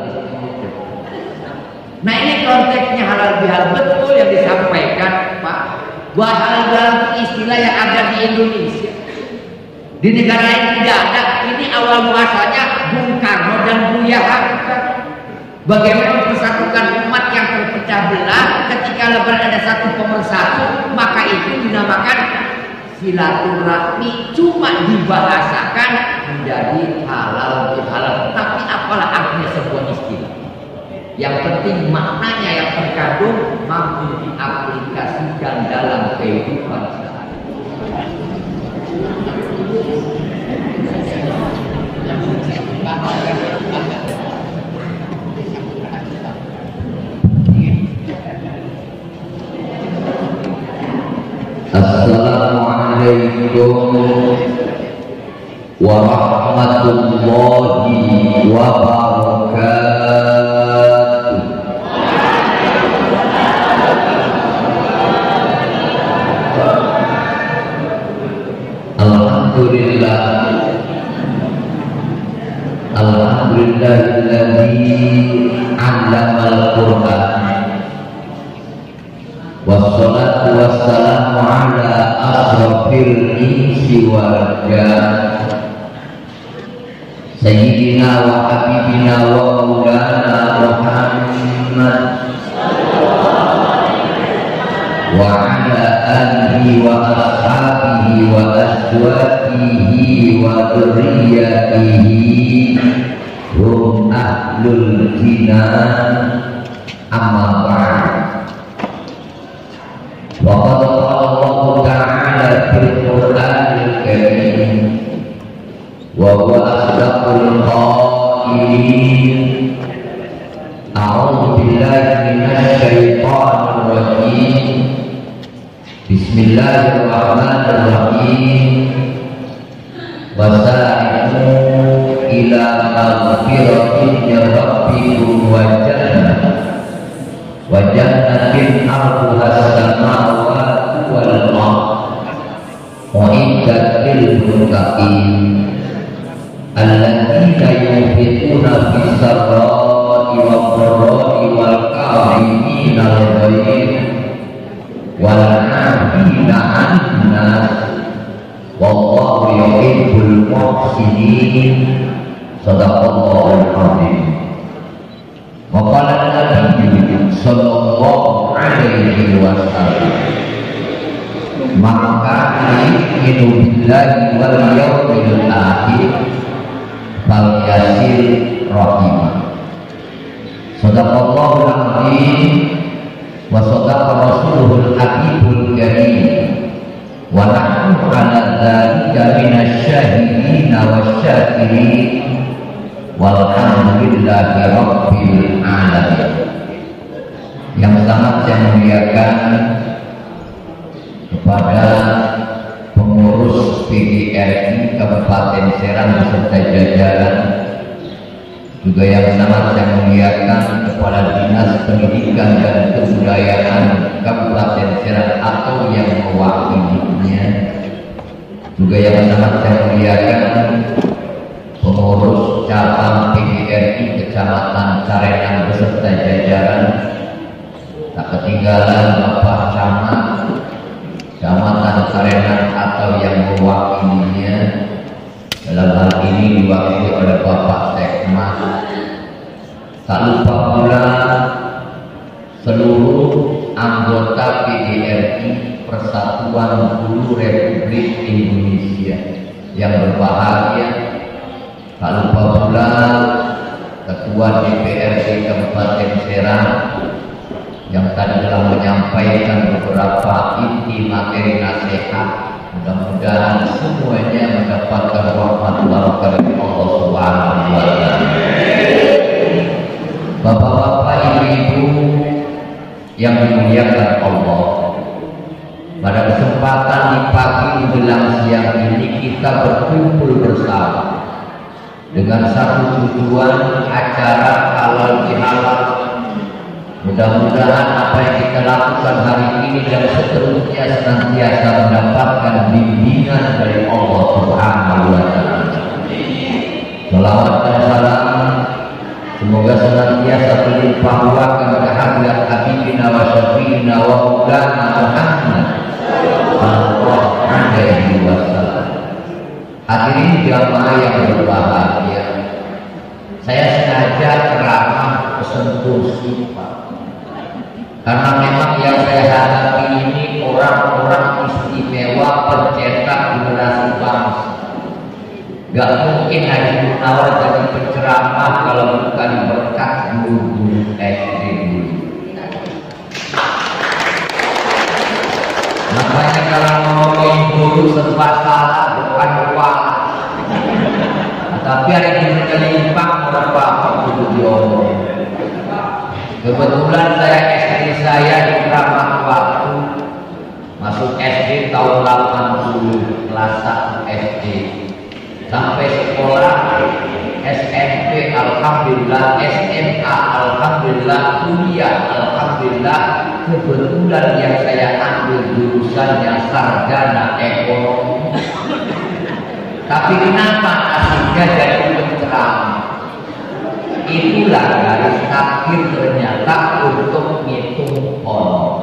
Nah ini konteksnya halal bihalal, betul yang disampaikan Pak. Buat halal bihalal istilah yang ada di Indonesia. Di negara lain tidak ada. Ini awal muasalnya Bung Karno dan Buya Hamka. Bagaimana mempersatukan umat yang terpecah belah ketika lebaran ada satu pemersatu, maka itu dinamakan silaturahmi. Cuma dibahasakan menjadi halal bihalal. Tapi apalah artinya sebuah istilah? Yang penting maknanya yang terkandung mampu diaplikasikan dalam kehidupan sehari-hari. Assalamualaikum warahmatullahi wabarakatuh. Alhamdulillahilladzi 'allamal Qur'an. Wassalatu wassalamu ala asrafil insi wal jan sayyidina wa habibina wa maulana Muhammad wa ala alihi wa ashabihi wa azwajihi wa dzurriyyatihi hum ahlul jinan amma ba'd. Wa qad qala Allah ta'ala fil Qur'anil Karim wa huwa asdaqul qailin. A'udzu billahi minasy syaithanir rajim. Bismillahirrahmanirrahim. Wasari'u ila maghfiratin min rabbikum wa jannatin arduha as-samawati wal ardh u'iddat lil muttaqin alladzina yunfiquna fis sarra'i wad dharra'i wal kaazimina al-ghayz wal 'afina 'anil nas wallahu yuhibbul muhsinin. Shadaqallahul azim. Wa qala Nabi sallallahu alaihi wasallam, maka yu'minu billahi wal yawmil akhir fal yasil rahimah. Shadaqallahul azim wa shadaqa rasuluhul habibul karim wa nahnu ala dzalika minasy syahidin wasyakirin walhamdulillahi rabbil alamin. Yang sangat saya muliakan kepada pengurus PGRI Kabupaten Serang beserta jajaran, juga yang sangat saya muliakan kepada Dinas Pendidikan dan Kebudayaan Kabupaten Serang atau yang mewakilinya, juga yang sangat saya muliakan pengurus cabang PGRI Kecamatan Carengan beserta jajaran, tak ketinggalan Bapak Camat Kecamatan Carengan atau yang mewakilinya, dalam hal ini diwakili oleh Bapak Sekmas. Tak lupa pula seluruh anggota PGRI Persatuan Guru Republik Indonesia yang berbahagia. Tak lupa pula Ketua DPRD Kabupaten Serang yang tadi telah menyampaikan beberapa inti materi nasihat. Mudah-mudahan semuanya mendapatkan rahmat dari Allah Subhanahu wa Ta'ala. Bapak-bapak, ibu-ibu yang dimuliakan Allah, pada kesempatan di pagi menjelang siang ini kita berkumpul bersama dengan satu tujuan, acara halal bihalal. Mudah-mudahan apa yang kita lakukan hari ini dan seterusnya senantiasa mendapatkan bimbingan dari Allah Subhanahu wa Ta'ala. Salawat dan salam semoga senantiasa senantiasa berlimpah ruahkan kehadirat Habibina wa Syafi'ina wa Maulana Muhammad sallallahu alaihi wasallam. Hadirin jamaah yang berbahagia, saya sengaja ceramah kesentuh sifat karena memang yang saya hadapi ini orang-orang istimewa pencetak generasi bangsa. Gak mungkin Haji Munawar jadi penceramah kalau bukan berkat guru-guru SD dulu. Makanya kalau ngomongin guru serba salah bukan kuala. Tapi hari ini kelimpang berapa guru diomong. Kebetulan saya SD saya di Kramat Waktu masuk SD tahun 80 kelas 1 SD. Sampai sekolah SMP alhamdulillah, SMA alhamdulillah, kuliah alhamdulillah. Kebetulan yang saya ambil jurusannya sarjana ekonomi. Tapi kenapa asiknya jadi penceramah? Itulah garis takdir ternyata untuk ngitung honor.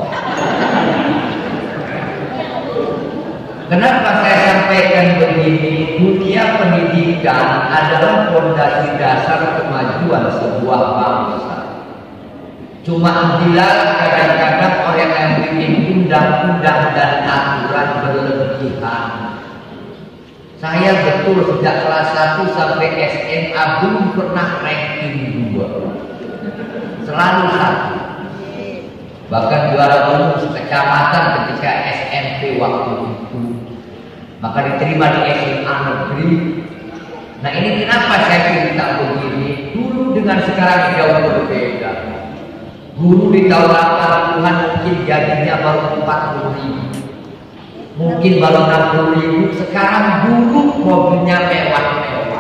Kenapa saya sampaikan begini? Dunia pendidikan adalah fondasi dasar kemajuan sebuah bangsa. Cuma bila kadang-kadang orang yang bikin undang-undang dan aturan berlebihan. Saya betul sejak kelas 1 sampai SMA belum pernah ranking 2. Selalu 1. Bahkan juara umum sekecamatan ketika SMP waktu itu. Maka diterima di SMA negeri. Nah ini kenapa saya cerita begini? Dulu dengan sekarang jauh berbeda. Guru di tahun 80-an mungkin gajinya baru 40.000, mungkin baru 60.000. Sekarang guru mobilnya mewah-mewah.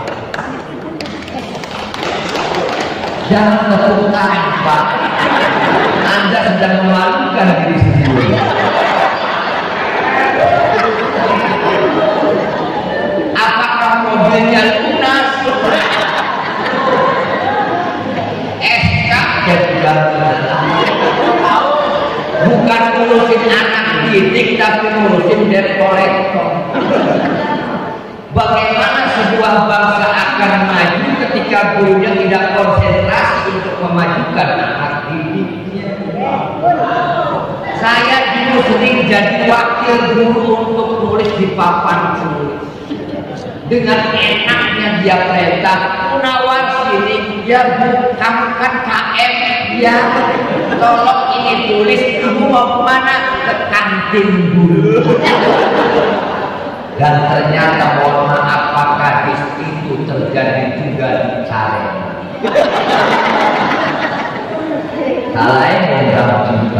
Jangan tepuk tangan Pak, Anda sedang memalukan diri sendiri. Apakah mobilnya lunas? SK dan juga bukan ngurusin anak didik, tapi ngurusin debt collector. Bagaimana sebuah bangsa akan maju ketika gurunya tidak konsentrasi untuk memajukan anak didiknya? Saya dulu sering jadi wakil guru untuk tulis di papan tulis. Dengan enaknya dia perintah, Munawar sini, ya Bu, kamu kan KM, ya tolong ini tulis, kamu mau kemana? Ke kantin dulu. Dan ternyata mohon maaf Pak Kadis, itu terjadi juga di Caren. Salah yang juga.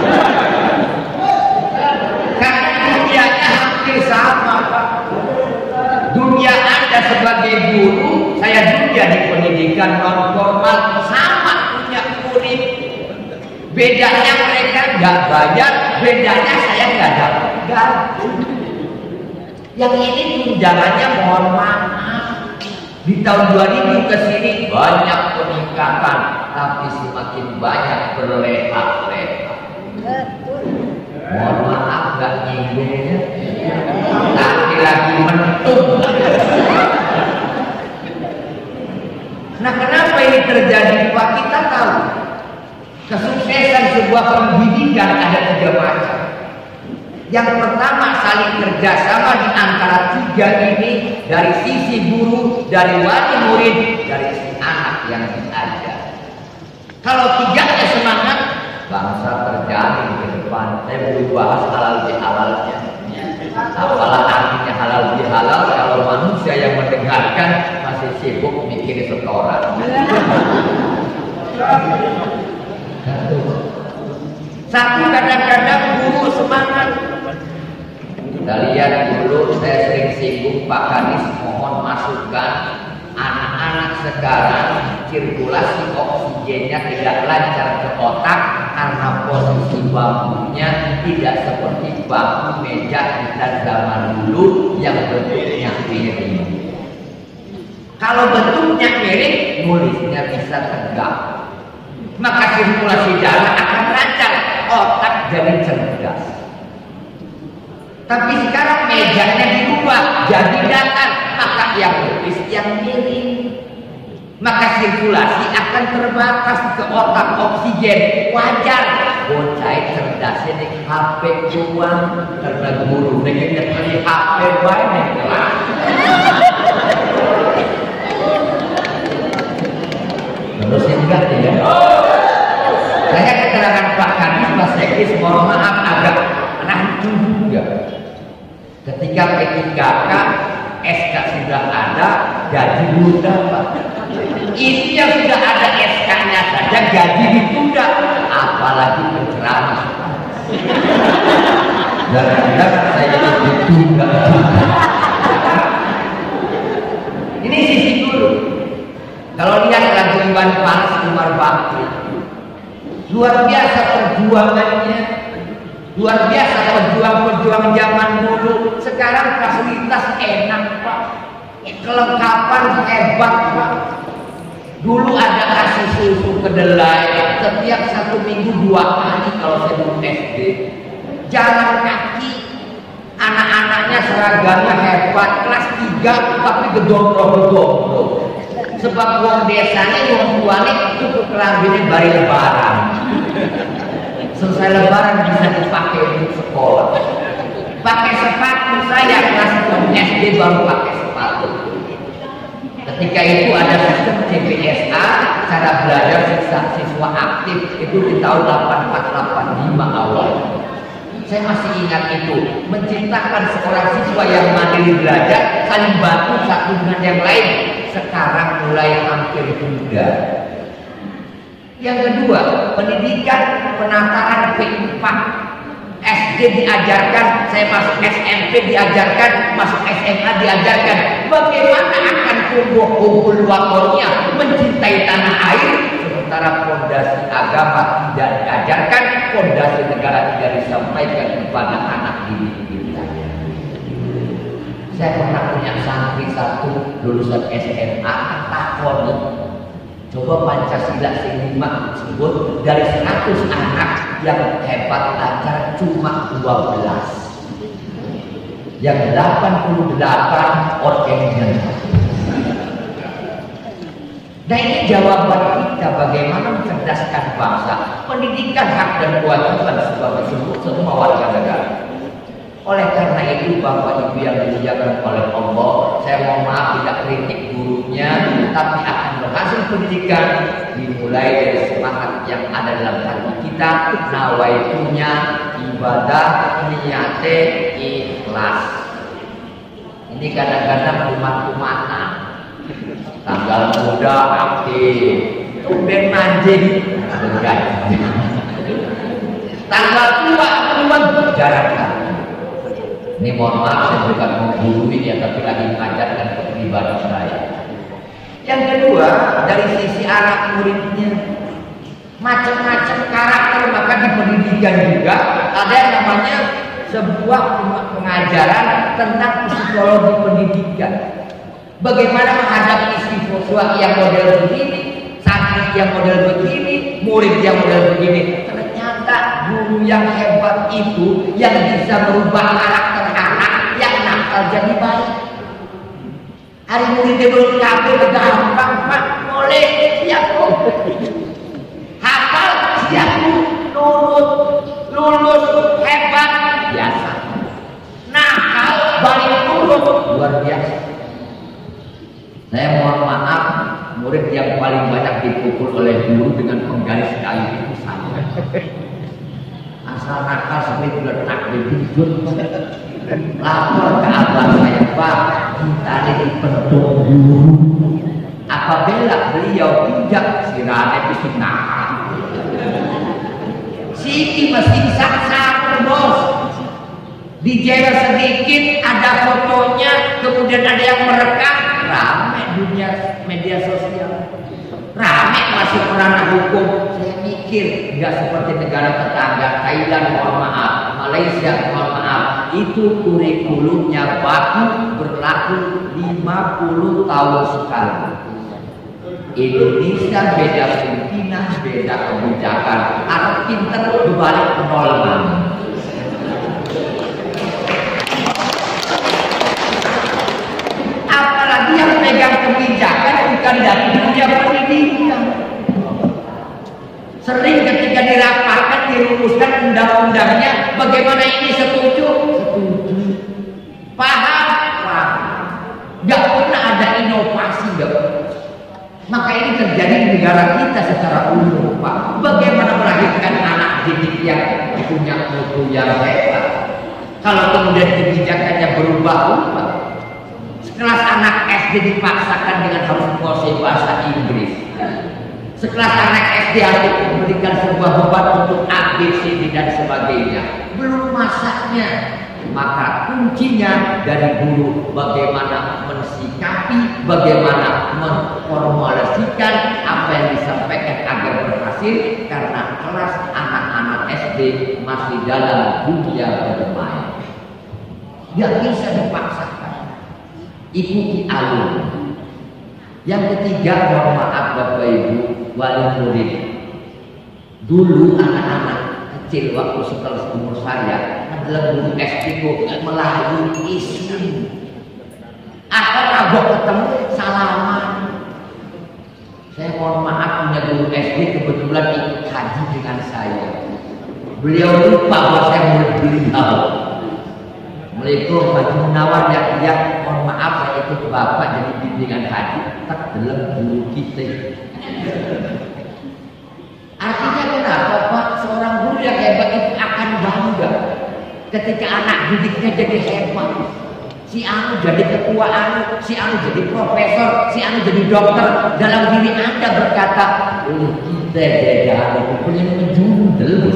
Karena dunianya hampir sama Pak. Dunia Anda sebagai guru, saya juga di pendidikan non formal sama punya murid. Bedanya mereka nggak bayar, bedanya saya nggak dapat gaji. Yang ini tunjangannya mohon maaf. Di tahun 2000 ke sini banyak peningkatan, tapi semakin banyak berleha-leha. Mohon maaf nggak nyinggungnya, tapi lagi mentung. Nah kenapa ini terjadi Pak? Kita tahu kesuksesan sebuah pendidikan ada 3 macam. Yang pertama saling kerjasama di antara 3 ini, dari sisi guru, dari wali murid, dari si anak yang diajar. Kalau 3-nya semangat, bangsa terjamin ke depan. Saya belum bahas halal bihalalnya. Apalah artinya halal bihalal kalau manusia yang mendengarkan masih sibuk mikir setoran. Satu, kadang-kadang guru semangat. Kita lihat dulu, saya sering singgung Pak Kadis, mohon masukan anak-anak sekarang sirkulasi oksigennya tidak lancar ke otak karena posisi bangkunya tidak seperti bangku meja kita zaman dulu yang bentuknya miring. Kalau bentuknya miring, nulisnya bisa tegak. maka sirkulasi darah akan lancar, otak jadi cerdas. Tapi sekarang mejanya dirubah jadi datar, maka yang lurus yang miring, maka sirkulasi akan terbatas ke otak, oksigen wajar. Bocah cerdasnya di HP doang, karena guru pengen beli HP banyak lah. Terus enggak ya? Saya keterangan Pak Kadis, Mas Sekis, mohon maaf agak rancu juga. Ketika P3K, SK sudah ada, gaji ditunda Pak. Ini yang sudah ada SK-nya saja gaji ditunda, apalagi penceramah. Jangan-jangan saya ditunda. Ini sisi dulu. Kalau lihat lagu Iwan Fals, Umar Bakri, luar biasa perjuangannya, luar biasa perjuang zaman dulu. Sekarang fasilitas enak Pak, kelengkapan hebat Pak. Dulu ada kasih susu kedelai setiap 1 minggu 2 kali kalau saya mau SD. Jalan kaki, anak-anaknya seragamnya hebat, kelas 3 tapi gedong-gedong. Sebab uang desanya, uang tuanya cukup kelambinnya bari lebaran. Selesai lebaran bisa dipakai untuk sekolah. Pakai sepatu, saya kelas 6 SD baru pakai sepatu. Ketika itu ada sistem CPSA, cara belajar siswa aktif itu di tahun 84-85 awal. Saya masih ingat itu, menciptakan seorang siswa yang mandiri belajar, saling bantu satu dengan yang lain. Sekarang mulai hampir mudah. Yang kedua, pendidikan penataran P4. SD diajarkan, saya masuk SMP diajarkan, masuk SMA diajarkan. Bagaimana akan tumbuh kumpul-wakornya mencintai tanah air, sementara fondasi agama tidak diajarkan, fondasi negara tidak disampaikan kepada anak didik kita. Saya pernah punya santri satu lulusan SMA, takon, coba Pancasila sing 5 sebut dari 100 anak yang hebat lancar cuma 12. Yang 88 organik. Nah ini jawaban kita bagaimana mencerdaskan bangsa. Pendidikan hak dan kewajiban sebagai semua warga negara. Oleh karena itu Bapak Ibu yang dimuliakan oleh Allah, saya mohon maaf tidak kritik gurunya, tapi akan berhasil pendidikan dimulai dari semangat yang ada dalam hati kita, nawaitunya ibadah, niate, ikhlas. Ini kadang-kadang kumat-kumatan, tanggal muda aktif, tumben manjing, tanggal tua jarang. Ini mohon maaf, saya bukan menggurui ya, tapi lagi mengajarkan kepribadian saya. Yang kedua, dari sisi anak muridnya, macam-macam karakter, maka di pendidikan juga ada yang namanya sebuah pengajaran tentang psikologi pendidikan. Bagaimana menghadapi siswa yang model begini, santri yang model begini, murid yang model begini. Ternyata guru yang hebat itu yang bisa merubah karakter anak yang nakal jadi baik. Hari muridnya belum kabel gampang Pak, boleh siap hafal siap, lulus hebat biasa, nakal balik turun luar biasa. Saya mohon maaf, murid yang paling banyak dipukul oleh guru dengan penggaris kayu itu saya. Asal nakal sampai letak di bibir. Lapor ke abang saya, Pak, kita ada di pendok guru. Apabila beliau tidak sirane itu nakal. Siki mesti saksa bos. Dijewer sedikit ada fotonya, kemudian ada yang merekam, rame dunia media sosial. Rame masuk ranah hukum. Saya mikir nggak seperti negara tetangga Thailand, mohon maaf, Malaysia, mohon maaf, itu kurikulumnya baku berlaku 50 tahun sekali. Indonesia beda pimpinan, beda kebijakan. Anak pinter berbalik ke nol mana. Apalagi yang pegang kebijakan bukan dari dunia pendidikan. Sering ketika dirapatkan, dirumuskan undang-undangnya, bagaimana ini setuju? Setuju. Paham? Paham. Gak pernah ada inovasi, gak pernah. Maka ini terjadi di negara kita secara umum, Pak. Bagaimana melahirkan anak didik yang punya mutu yang hebat? Kalau kemudian kebijakannya berubah-ubah, sekelas anak SD dipaksakan dengan harus menguasai bahasa Inggris. Sekelas anak SD harus memberikan sebuah beban untuk ABCD dan sebagainya. Belum masaknya. Maka kuncinya dari guru bagaimana mensikapi, bagaimana memformulasikan apa yang disampaikan agar berhasil, karena kelas anak-anak SD masih dalam dunia bermain. Tidak bisa dipaksakan. Ikuti alur. Yang ketiga, mohon maaf Bapak Ibu wali murid. Dulu anak-anak kecil waktu sekelas umur saya adalah guru SD melalui izin. Atau agak ketemu salaman. Saya mohon maaf punya guru SD kebetulan ikut haji dengan saya. Beliau lupa bahwa saya murid beliau. Assalamualaikum Pak Munawar, ya mohon maaf saya ikut Bapak jadi bimbingan haji. Tak dalam guru kita. Artinya kenapa Pak? Seorang guru yang hebat itu akan bangga ketika anak didiknya jadi hebat. Si anu jadi ketua anu, si anu jadi profesor, si anu jadi dokter. Dalam diri Anda berkata, kita jadi itu punya menjundel.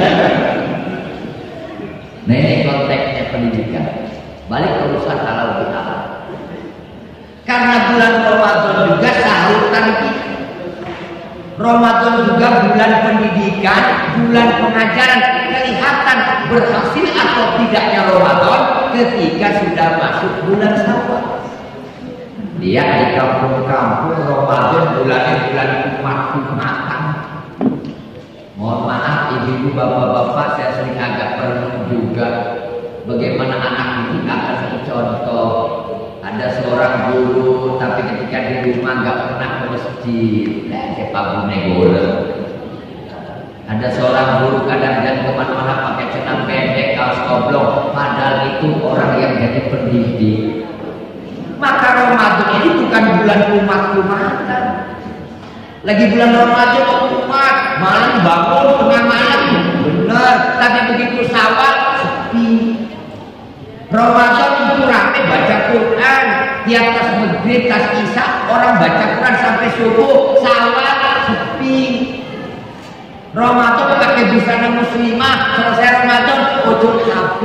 Nah ini konteksnya pendidikan. Balik ke urusan halal bihalal. Karena bulan Ramadan juga sahutan kita. Ramadan juga bulan pendidikan, bulan pengajaran. Kelihatan berhasil atau tidaknya Ramadan ketika sudah masuk bulan Syawal. Dia di kampung-kampung Ramadan bulannya bulan umat-umatan. Mohon maaf ibu-ibu, bapak-bapak, saya sering agak perlu juga bagaimana anak didik akan contoh. Ada seorang guru tapi ketika di rumah nggak pernah ke masjid, kayak Pak Bunegol. Ada seorang guru kadang-kadang kemana-mana pakai celana pendek, kaos oblong, padahal itu orang yang jadi pendidik. Maka Ramadan ini bukan bulan umat-umatan. Lagi bulan Ramadan umat, malam bangun tengah malam, benar. Tapi begitu Syawal sepi. Ramadan itu rame baca Quran, di atas maghrib, tas isya orang baca Quran sampai subuh. Syawal sepi. Ramadan pakai busana muslimah, selesai Ramadan ujung HP.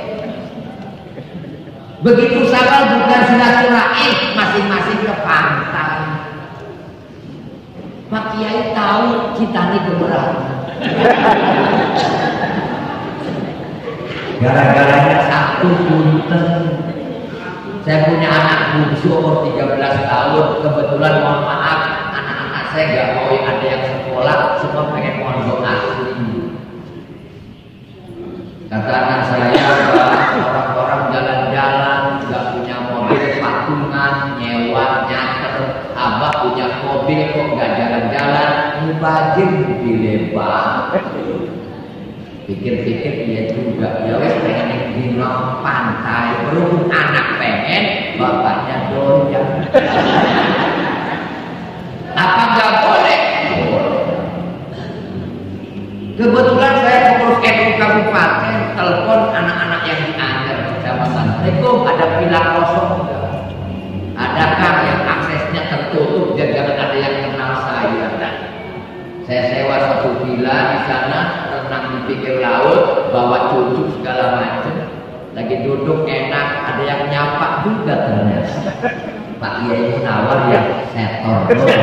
Begitu Syawal bukan silaturahim, masing-masing ke pantai. Pak Kiai tahu kita ini keberatan. Gara-garanya satu punten. Saya punya anak bungsu umur 13 tahun. Kebetulan mohon maaf, anak-anak saya nggak mau ada yang sekolah, semua pengen mondok asli. Kata anak saya, orang-orang jalan-jalan nggak punya mobil, patungan, nyewa, nyater. Abah punya mobil kok nggak jalan-jalan, mubazir dilebar. Pikir-pikir dia juga, ya wes pengen di pantai, berhubung anak pengen, bapaknya doyan. Apa nggak boleh? Kebetulan saya pengurus NU Kabupaten, telepon anak-anak yang diantar kecamatan. Assalamualaikum, ada villa kosong enggak? Adakah yang aksesnya tertutup dan jangan ada yang kenal saya? Saya sewa satu villa di sana, renang di pinggir laut, bawa cucu segala macam. Lagi duduk enak, ada yang nyapa juga ternyata. Pak Kiai nawar ya setor.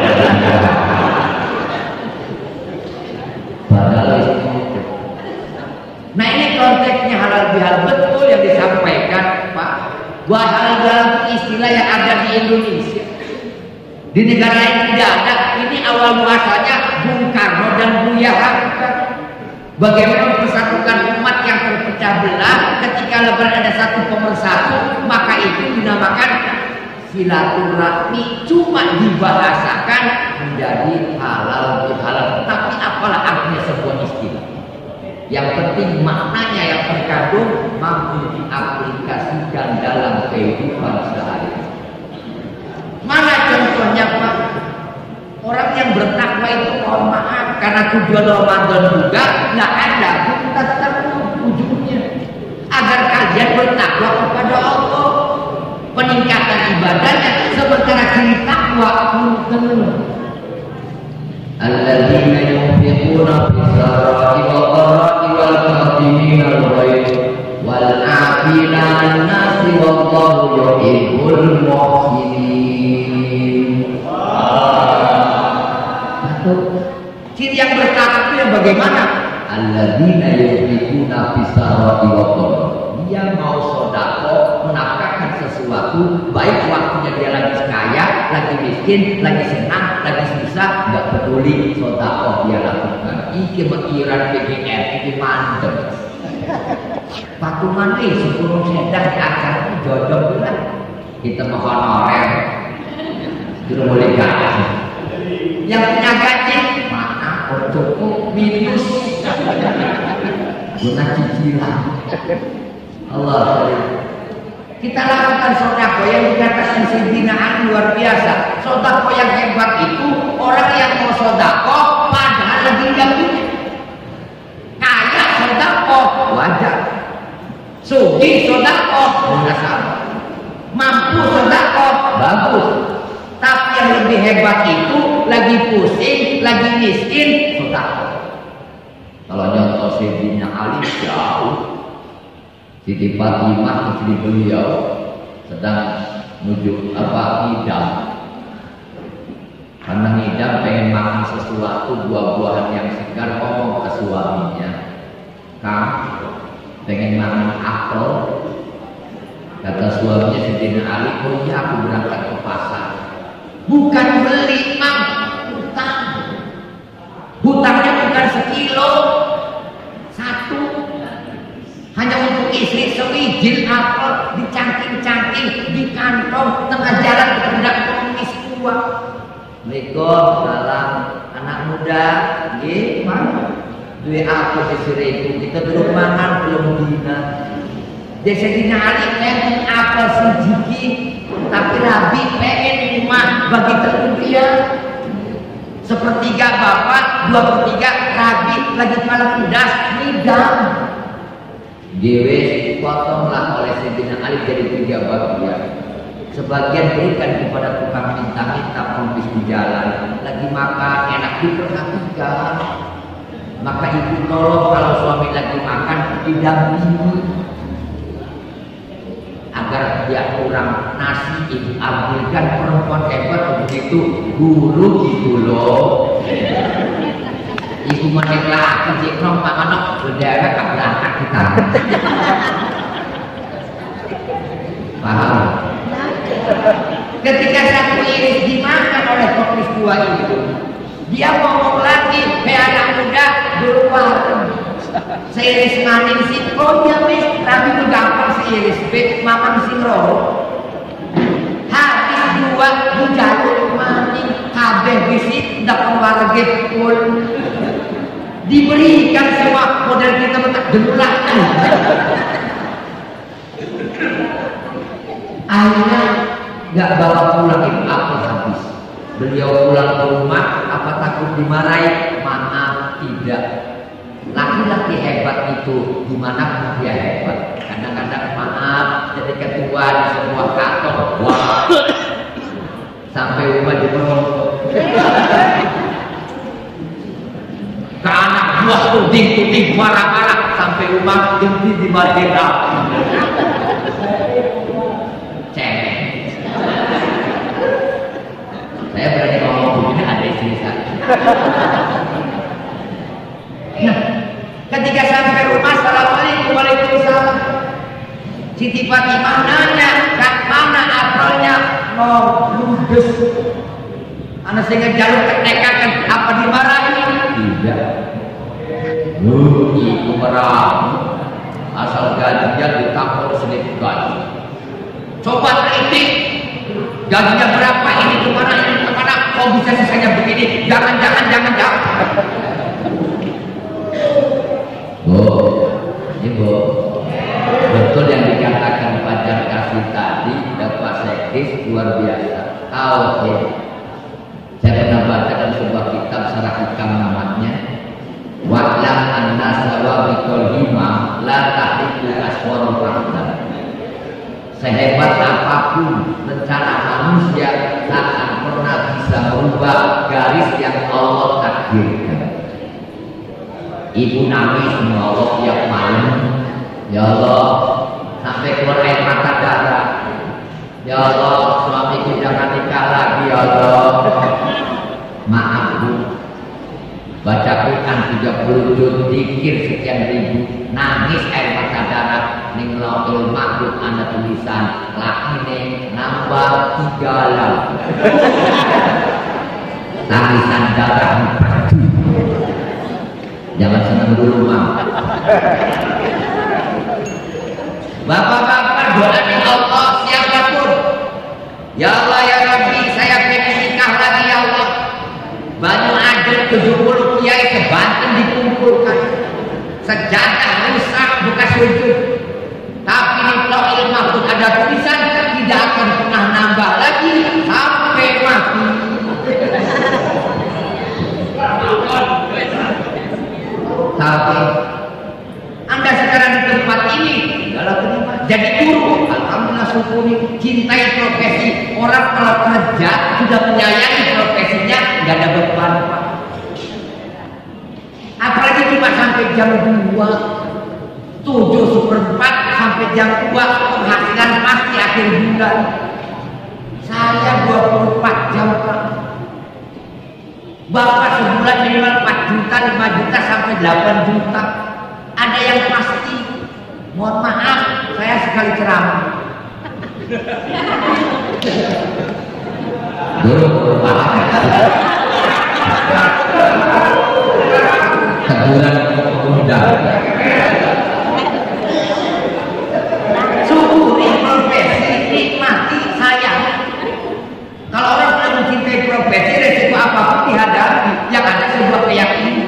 Padahal itu. Nah ini konteksnya halal bihalal, betul yang disampaikan Pak. Bahwa halal bihalal itu istilah yang ada di Indonesia. Di negara lain tidak ada. awal muasalnya Bung Karno dan Buya Hamka. Bagaimana mempersatukan umat yang terpecah belah ketika lebaran ada satu pemersatu, maka itu dinamakan silaturahmi. Cuma dibahasakan menjadi halal bihalal. Tapi apalah artinya sebuah istilah. Yang penting maknanya yang terkandung mampu diaplikasikan dalam kehidupan sehari-hari. Mana contohnya Pak? Orang yang bertakwa itu mohon maaf karena tujuan Ramadan juga nggak ada kita tertentu ujungnya agar kalian bertakwa kepada Allah, peningkatan ibadahnya sementara ciri takwa mungkin alladzina yunfiquna fis-sarai wad-dharai wal kadhimina al-ghayz wal 'afina 'anil nasi wallahu yuhibbul muhsinin. Ciri yang bertakwa itu yang bagaimana? Alladzina yunfiquna fis-sarai wad-dharai. Dia mau sedekah, menafkahkan sesuatu, baik waktunya dia lagi kaya, lagi miskin, lagi senang, lagi susah, nggak peduli sedekah dia lakukan. Iki mengiran BGM, iki mantep. Patungan sebelum sedang di acara itu jodoh bulan. Kita mau honorer, sudah boleh gaji. Yang punya gaji, mana cukup minus, guna cicilan. Allah, kita lakukan sodako yang dikatakan Sayyidina Ali luar biasa. Sodako yang hebat itu orang yang mau sodako padahal lagi nggak punya. Kaya sodako wajar, sugih sodako munasabah, mampu sodako bagus. Tapi yang lebih hebat itu lagi pusing, lagi miskin sodako. Kalau nyontoh Sayyidina Ali jauh. Siti Fatimah istri beliau sedang menuju ngidam, karena ngidam pengen makan sesuatu buah-buahan yang segar, ngomong ke suaminya, "Kang, pengen makan apel." Kata suaminya Sayyidina Ali, "Oh iya, aku berangkat ke pasar." Bukan beli, Mang, hutang. Hutangnya bukan sekilo, satu. Hanya untuk istri sewijil apel dicangking-cangking di kantong tengah jalan hendak mengemis tua. Waalaikumsalam anak muda, gimana? Duit apa sih kita belum makan belum dina. Desa dina Ali pengen apel sejiki, tapi Rabi pengen rumah bagi terkudia. Sepertiga bapak, 2/3 Rabi lagi kepala pedas, ngidam. Dewe dipotonglah oleh Sayyidina Ali jadi 3 bagian. Sebagian berikan kepada tukang minta-minta pengemis di jalan, lagi makan enak diperhatikan. Maka ibu tolong kalau suami lagi makan didampingi agar dia kurang nasi, ibu ambilkan. Perempuan hebat begitu, guru gitu loh. Ibu menikah kerja nong panganok berdaya tak berangkat kita. Paham? Ketika satu iris dimakan oleh pengemis tua itu, dia ngomong lagi, "Hei anak muda, keluar." Seiris maning sih, "Oh iya mis, tapi itu gampang seiris be, mamang sing roh." Habis 2 bujaluk maning, kabeh bisi ndak keluarga pun. Diberikan semua model kita mentak demulakan. Akhirnya nggak bawa pulang itu apa habis. Beliau pulang ke rumah, apa takut dimarahi? Maaf, tidak. Laki-laki hebat itu gimana dia hebat. Kadang-kadang maaf jadi ketua di sebuah kantor. Wah, sampai rumah diperongkok. Ke anak buah tuding marah-marah sampai rumah di Mardena. Cewek. Saya berani ngomong begini ada istri saya. Nah, ketika sampai rumah, assalamualaikum, waalaikumsalam. Siti Fatimah nanya, "Kak, mana apelnya?" "Mau ludes." Anak sehingga jalur ketekakan apa dimarahi? Tidak. Ibu merah asal gajinya ditangkap selip gaji. Coba kritik, gajinya berapa, ini kemana, kok bisa sisanya begini? Jangan. Bu, Ibu, betul yang dikatakan Pajar Kasih tadi, Pak Sekdis luar biasa. Tahu ya? Saya pernah baca dalam sebuah kitab Sarah Hikam namanya. Wa'lam anna sawabikul himam la tahriku aswarul rahman. Sehebat apapun rencana manusia tak akan pernah bisa merubah garis yang Allah takdirkan. Ibu nangis sama Allah tiap malam. Ya Allah, sampai keluar air mata darah. Ya Allah, suamiku jangan nikah lagi ya Allah. Maaf Bu, baca Quran 30 juz, zikir sekian ribu, nangis air mata darah. Ning Lauhul Mahfuz ada tulisan lakine nambah 3 lam. Tangisan darah padu. Jangan senang dulu Mam. Bapak-bapak doain Allah siapapun. Ya Allah ya Rabbi, saya pengen nikah lagi ya Allah. Banyak ada 70 kiai ke Banten dikumpulkan. Sejadah rusak bekas sujud. Tapi di Lauhul Mahfuz ada tulisan tidak akan pernah nambah lagi sampai mati. Tapi Anda sekarang di tempat ini adalah terima jadi guru. Alhamdulillah syukuri, cintai profesi. Orang kalau kerja sudah menyayangi profesinya, nggak ada beban Pak. Apalagi cuma sampai jam 2, 7/4 sampai jam 2 penghasilan pasti akhir bulan. Saya 24 jam Pak. Bapak sebulan minimal 4 juta, 5 juta sampai 8 juta. Ada yang pasti. Mohon maaf, saya sekali ceramah. Teguran undang. Syukuri profesi, nikmati saya. Kalau orang sudah mencintai profesi, resiko apapun dihadapi. Yang ada sebuah keyakinan.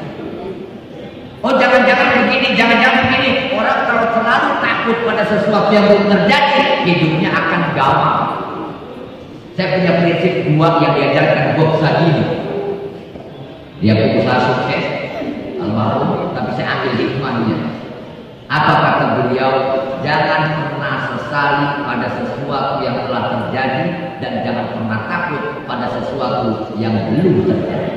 Oh jangan-jangan begini, jangan-jangan begini. Orang kalau selalu takut pada sesuatu yang belum terjadi, hidupnya akan gawang. Saya punya prinsip 2 yang diajarkan Bob Sadino. Dia pengusaha sukses, almarhum, tapi saya ambil hikmahnya. Apa kata beliau? Jangan pernah sesali pada sesuatu yang telah terjadi, dan jangan pernah takut pada sesuatu yang belum terjadi.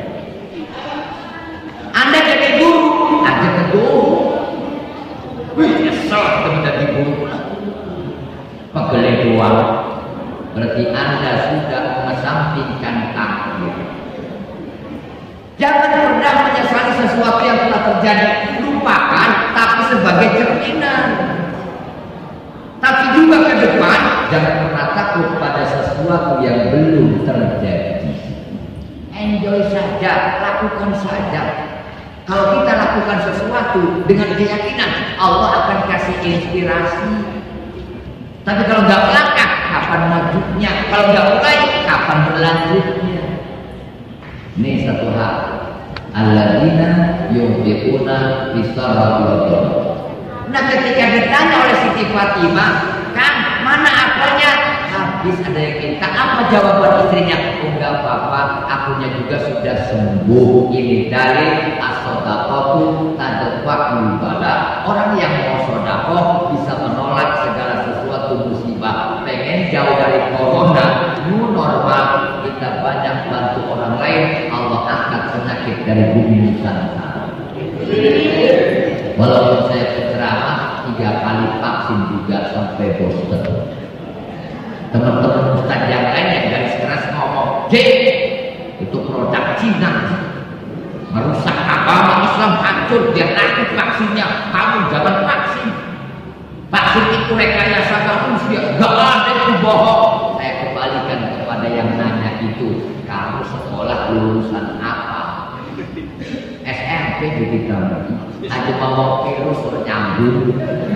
Anda jadi guru, aja ke guru. Wih, nyesel menjadi guru. Pegel doang. Berarti Anda sudah mengesampingkan takdir. Jangan pernah menyesali sesuatu yang telah terjadi. Lupakan, tapi sebagai cerminan. Tapi juga ke depan, jangan pernah takut pada sesuatu yang belum terjadi. Enjoy saja, lakukan saja. Kalau kita lakukan sesuatu dengan keyakinan, Allah akan kasih inspirasi. Tapi kalau nggak melangkah, kapan majunya? Kalau nggak mulai, kapan berlanjutnya? Ini satu hal. Alladzina yunfiquna fisabilillah. Nah, ketika ditanya oleh Siti Fatimah, kan mana apanya? Habis ada yang minta. Apa jawaban istrinya? Enggak apa-apa, akunya juga sudah sembuh. Ini dalil as-shadaqatu tadfa'ul bala. Orang yang mau sedekah bisa menolak segala sesuatu musibah. Pengen jauh dari corona, new normal, kita banyak bantu orang lain, Allah angkat penyakit dari bumi Nusantara. Walaupun saya berceramah 3 kali vaksin juga sampai booster. Teman-teman ustaz yang lain yang garis keras ngomong, itu produk Cina, merusak agama Islam, hancur, dia laku vaksinnya, kamu jangan vaksin. Vaksin itu rekayasa manusia, gak ada yang bohong. Saya kembalikan kepada ada yang nanya itu, kamu sekolah lulusan apa? SMP jadi kamu. Aja mau virus nyambung.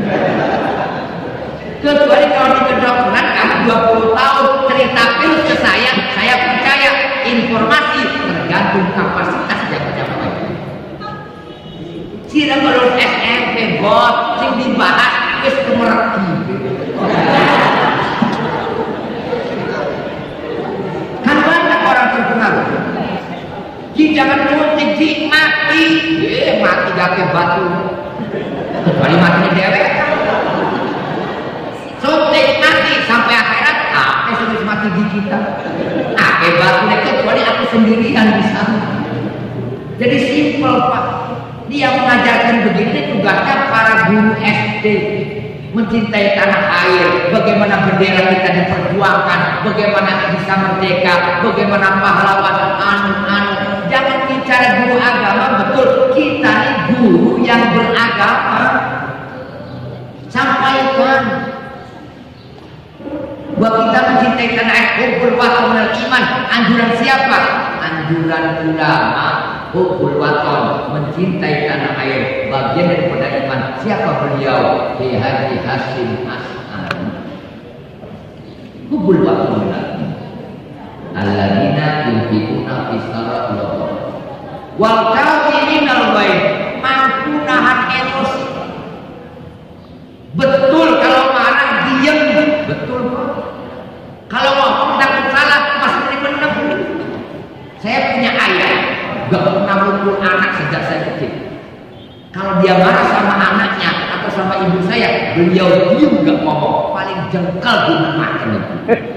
Kecuali kalau di kedokteran kamu 20 tahun cerita virus ke saya percaya informasi tergantung kapasitas yang menyampaikan. Sira kalau SMP bot sing dibahas wis kemereki. Kan banyak orang terpengaruh. Jangan nyuntik di mati, mati gak ke batu. Kecuali matinya dewek. Suntik mati sampai akhirat, apa sudah mati di kita? Apa batu kecuali aku sendirian di sana. Jadi simpel Pak. Dia mengajarkan begini tugasnya para guru SD, mencintai tanah air, bagaimana bendera kita diperjuangkan, bagaimana bisa merdeka, bagaimana pahlawan anu. Jangan bicara guru agama, betul kita ini guru yang beragama. Sampaikan bahwa kita mencintai tanah air, hubbul waton minal iman. Anjuran siapa? Anjuran ulama. Hubbul waton, mencintai tanah air, bagian daripada iman. Siapa beliau? Ki Haji Hasyim As'ari. Hubbul waton minal iman. Alladzina yunfiquna fi sarra'i wal kadhiminal ghaidh, mampu nahan emosi. Betul kalau marah diam, betul Pak. Kalau ngomong takut salah masih benar. Saya punya ayah, gak pernah mukul anak sejak saya kecil. Kalau dia marah sama anaknya atau sama ibu saya, beliau diam gak ngomong, paling jengkel di makan itu.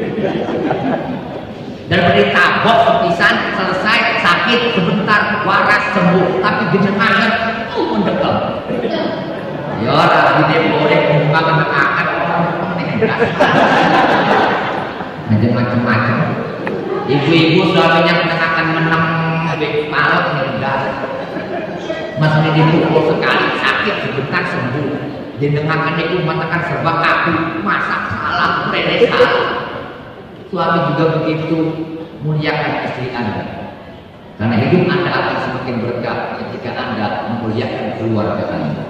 Daripada tabok sepisan, selesai, sakit, sebentar, waras, sembuh. Tapi jenengan mendekel. Ya orang gede boleh mengembangkan akan orang mendekel. Macam-macam. Ibu-ibu suaminya akan menang malam mendekel. Masih dipukul sekali, sakit, sebentar, sembuh. Jenengan itu mengatakan serba kaku, masak salah, rene salah. Suami juga begitu, muliakan istri Anda. Karena hidup Anda akan semakin berkah ketika Anda memuliakan keluarga Anda.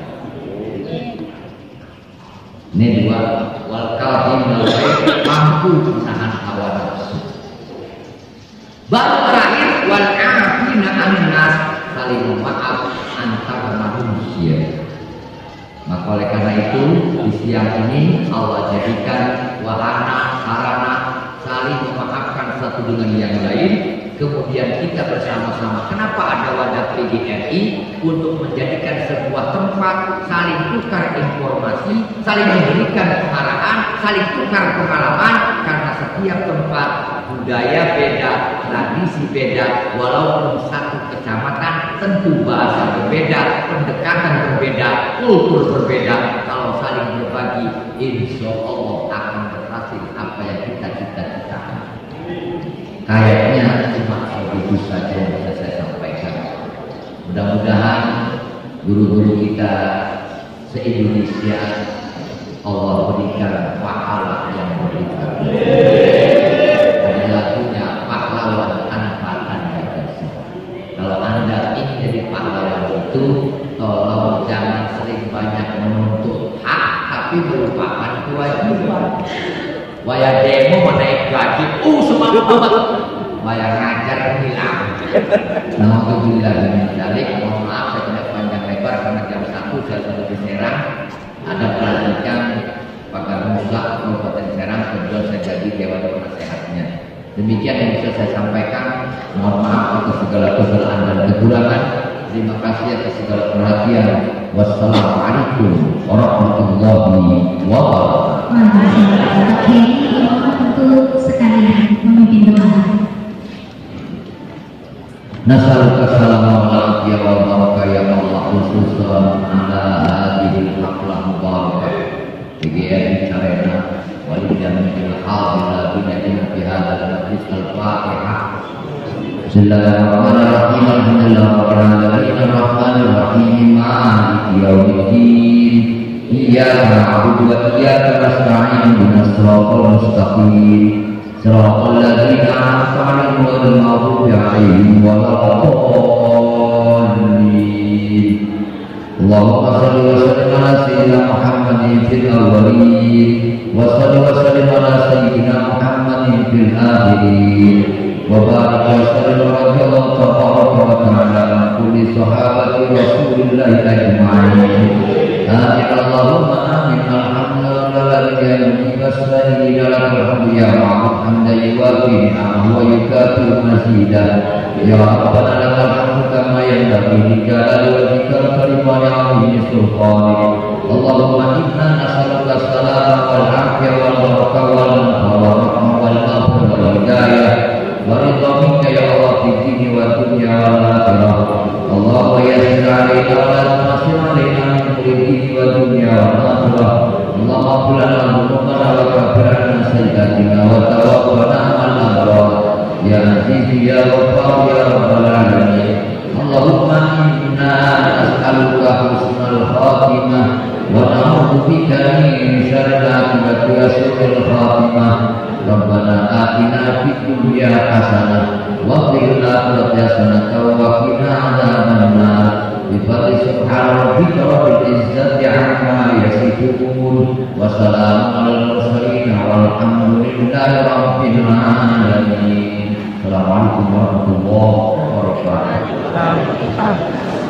Ini dua, wal kadhiminal ghaidh, mampu menahan hawa nafsu. Baru terakhir, wal 'afina 'anil nas, saling memaaf antar manusia. Maka oleh karena itu di siang ini Allah jadikan wahana sarana saling memaafkan satu dengan yang lain. Kemudian kita bersama-sama, kenapa ada wadah PGRI? Untuk menjadikan sebuah tempat saling tukar informasi, saling memberikan pengarahan, saling tukar pengalaman. Karena setiap tempat budaya beda, tradisi beda, walaupun satu kecamatan, tentu bahasa berbeda, pendekatan berbeda, kultur berbeda. Kalau saling berbagi, insya Allah akan berhasil apa yang kita cita-citakan. Kayaknya cuma itu saja yang bisa saya sampaikan. Mudah-mudahan guru-guru kita se-Indonesia Allah berikan pahala yang berlipat. Ada lagunya pahlawan tanpa tanda kasih. Kalau Anda ingin jadi pahlawan itu, tolong jangan sering banyak menuntut hak tapi melupakan kewajiban. Waya demo menaik gaji, semangat banget. Waya ngajar hilang. Alhamdulillah dengan dalik. Mohon maaf saya tidak panjang lebar karena jam 1 saya sudah di Serang. Ada pelantikan Pakar Musa Kabupaten Serang, kemudian saya jadi Dewan Penasehatnya. Demikian yang bisa saya sampaikan. Mohon maaf atas segala kesalahan dan kekurangan. Terima kasih atas segala perhatian. Wassalamualaikum warahmatullahi wabarakatuh. Oke, untuk sekalian memimpin doa. Nasalluka salamu alaihi wa barakatuh ya Allah, khususan ala hadhil haflah mubarakah. PGRI Carena walidamil hadira binatin fi hadzal majlis al-Fatihah. Bismillahirrahmanirrahim. Alhamdulillahirabbil alamin arrahmanirrahim maliki yaumiddin. Iyyaka na'budu wa iyyaka nasta'in ihdinas siratal mustaqim. Siratal ladzina an'amta 'alaihim ghairil maghdubi 'alaihim waladdallin. Allahumma shalli wa sallim ala sayyidina Muhammadin fil awwalin wa shalli wa sallim ala sayyidina Muhammadin fil akhirin wa barik wa sallim wa radhiyallahu tabaraka wa ta'ala an kulli sahabati Rasulillahi ajma'in. Amin Allahumma amin. Alhamdulillah ya wassalina lakal ya ma'bud hamdan yuwafi ni'amahu wa yukafi mazidah. Ya Rabbana lakal hamdu kama yanbaghi li jalali wajhikal karim wa li'azimi sultanik. Allahumma inna nas'aluka as-salama wal afiyah wal barakah wal naf'a wal rahmah wal maghfirah wal hidayah wa ridha minka ya Allah fi dini wa dunya wal akhirah. Allahumma yassir 'alaina wa la tu'assir 'alaina min dini wa dunya wal akhirah. Allahumma ighfir lana dhunubana wa kaffir 'anna sayyi'atina wa tawaffana ma'al abrar. Ya Aziz ya Ghaffar ya Rabbal alamin. Allahumma inna nas'aluka husnal khatimah wa na'udzu bika min syarril 'aqibati wa su'il khatimah. Rabbana atina fid dunya hasanah wa fil akhirati hasanah wa qina 'adzabannar. Bi fadli subhana rabbika rabbil izzati 'amma yasifun wa salamun 'alal mursalin walhamdulillahi rabbil alamin. Assalamualaikum warahmatullahi wabarakatuh.